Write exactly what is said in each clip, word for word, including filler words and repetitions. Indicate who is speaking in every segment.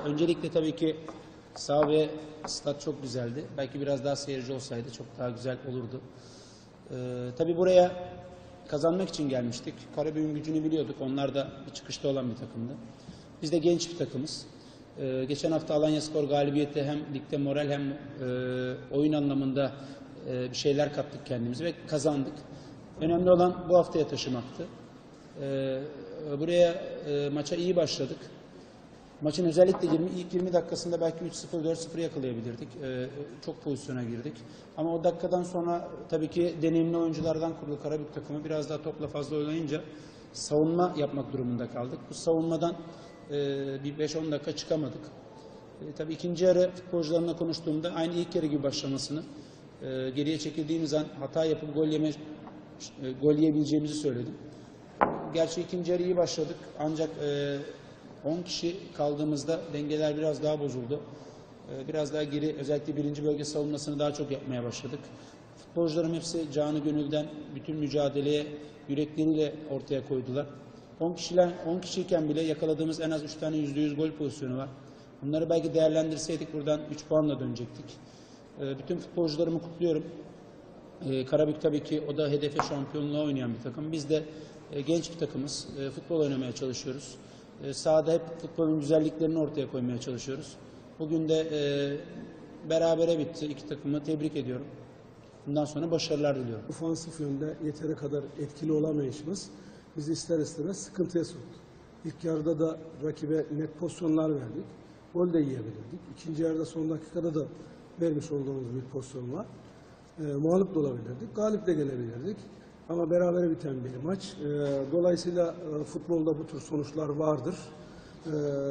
Speaker 1: öncelikle tabii ki saha ve stat çok güzeldi. Belki biraz daha seyirci olsaydı çok daha güzel olurdu. Ee, tabii buraya kazanmak için gelmiştik. Karabük'ün gücünü biliyorduk. Onlar da bir çıkışta olan bir takımdı. Biz de genç bir takımız. Ee, geçen hafta Alanyaspor galibiyeti hem ligde moral hem e, oyun anlamında e, bir şeyler kattık kendimize ve kazandık. Önemli olan bu haftaya taşımaktı. Ee, buraya e, maça iyi başladık. Maçın özellikle yirmi, ilk yirmi dakikasında belki üç sıfır dört sıfır yakalayabilirdik. Ee, çok pozisyona girdik. Ama o dakikadan sonra tabii ki deneyimli oyunculardan kurulu Karabük takımı biraz daha topla fazla oynayınca savunma yapmak durumunda kaldık. Bu savunmadan e, bir beş on dakika çıkamadık. E, tabii ikinci yarı futbolcularımla konuştuğumda aynı ilk yarı gibi başlamasını, e, geriye çekildiğimiz an hata yapıp gol yeme, e, gol yiyebileceğimizi söyledim. Gerçi ikinci yarı iyi başladık ancak e, on kişi kaldığımızda dengeler biraz daha bozuldu. Biraz daha geri, özellikle birinci bölge savunmasını daha çok yapmaya başladık. Futbolcularım hepsi canı gönülden bütün mücadeleye yürekleriyle ortaya koydular. on kişiler, on kişiyken bile yakaladığımız en az üç tane yüzde yüz gol pozisyonu var. Bunları belki değerlendirseydik buradan üç puanla dönecektik. Bütün futbolcularımı kutluyorum. Karabük tabii ki o da hedefe şampiyonluğa oynayan bir takım. Biz de genç bir takımız. Futbol oynamaya çalışıyoruz. Sahada hep futbolun güzelliklerini ortaya koymaya çalışıyoruz. Bugün de e, berabere bitti. İki takımı tebrik ediyorum. Bundan sonra başarılar diliyorum.
Speaker 2: Ofansif yönde yeteri kadar etkili olamayışımız bizi ister istemez sıkıntıya soktu. İlk yarıda da rakibe net pozisyonlar verdik. Gol de yiyebilirdik. İkinci yarıda son dakikada da vermiş olduğumuz bir pozisyon var. E, muhalif de olabilirdik. Galip de gelebilirdik. Ama berabere biten bir maç. E, dolayısıyla e, futbolda bu tür sonuçlar vardır. E,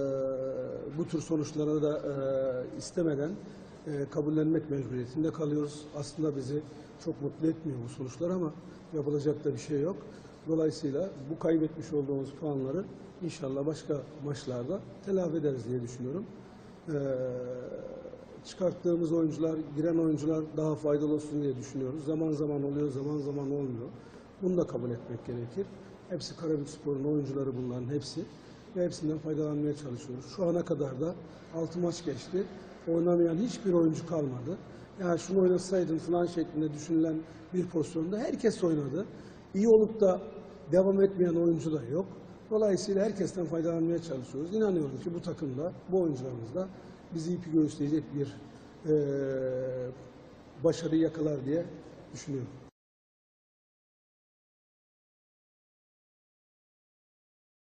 Speaker 2: bu tür sonuçlara da e, istemeden e, kabullenmek mecburiyetinde kalıyoruz. Aslında bizi çok mutlu etmiyor bu sonuçlar ama yapılacak da bir şey yok. Dolayısıyla bu kaybetmiş olduğumuz puanları inşallah başka maçlarda telafi ederiz diye düşünüyorum. E, çıkarttığımız oyuncular, giren oyuncular daha faydalı olsun diye düşünüyoruz. Zaman zaman oluyor, zaman zaman olmuyor. Bunu da kabul etmek gerekir. Hepsi Karabükspor'un oyuncuları bunların hepsi. Ve hepsinden faydalanmaya çalışıyoruz. Şu ana kadar da altı maç geçti. Oynamayan hiçbir oyuncu kalmadı. Yani şunu oynasaydın falan şeklinde düşünülen bir pozisyonda herkes oynadı. İyi olup da devam etmeyen oyuncu da yok. Dolayısıyla herkesten faydalanmaya çalışıyoruz. İnanıyorum ki bu takımda, bu oyuncularımızda bizi ipi göğüsleyecek bir e, başarı yakalar diye düşünüyorum.